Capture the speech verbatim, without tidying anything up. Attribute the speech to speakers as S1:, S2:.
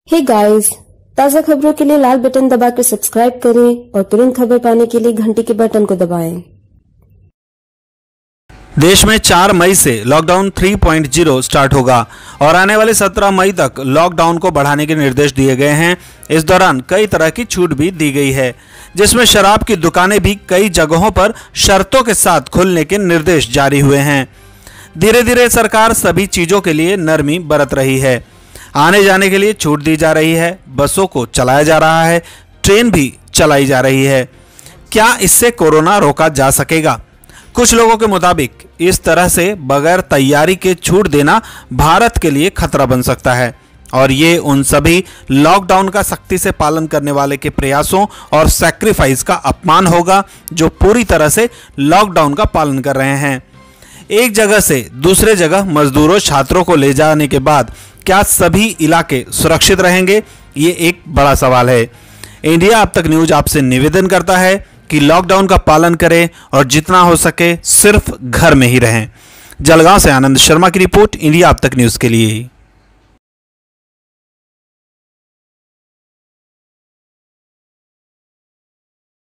S1: Hey guys, ताज़ा खबरों के लिए लाल बटन दबाकर सब्सक्राइब करें और तुरंत खबर पाने के लिए घंटी के बटन को दबाएं।
S2: देश में चार मई से लॉकडाउन तीन पॉइंट ज़ीरो स्टार्ट होगा और आने वाले सत्रह मई तक लॉकडाउन को बढ़ाने के निर्देश दिए गए हैं। इस दौरान कई तरह की छूट भी दी गई है, जिसमें शराब की दुकानें भी कई जगहों पर शर्तों के साथ खुलने के निर्देश जारी हुए हैं। धीरे धीरे सरकार सभी चीज़ों के लिए नरमी बरत रही है। आने जाने के लिए छूट दी जा रही है, बसों को चलाया जा रहा है, ट्रेन भी चलाई जा रही है। क्या इससे कोरोना रोका जा सकेगा? कुछ लोगों के मुताबिक इस तरह से बगैर तैयारी के छूट देना भारत के लिए खतरा बन सकता है और ये उन सभी लॉकडाउन का सख्ती से पालन करने वाले के प्रयासों और सैक्रिफाइस का अपमान होगा जो पूरी तरह से लॉकडाउन का पालन कर रहे हैं। एक जगह से दूसरे जगह मजदूरों छात्रों को ले जाने के बाद क्या सभी इलाके सुरक्षित रहेंगे? ये एक बड़ा सवाल है। इंडिया अब तक न्यूज आपसे निवेदन करता है कि लॉकडाउन का पालन करें और जितना हो सके सिर्फ घर में ही रहें। जलगांव से आनंद शर्मा की रिपोर्ट, इंडिया अब तक न्यूज के लिए।